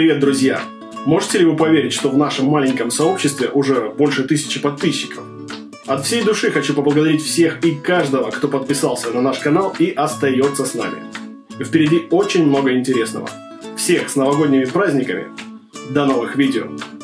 Привет, друзья! Можете ли вы поверить, что в нашем маленьком сообществе уже больше 1000 подписчиков? От всей души хочу поблагодарить всех и каждого, кто подписался на наш канал и остается с нами. Впереди очень много интересного. Всех с новогодними праздниками! До новых видео!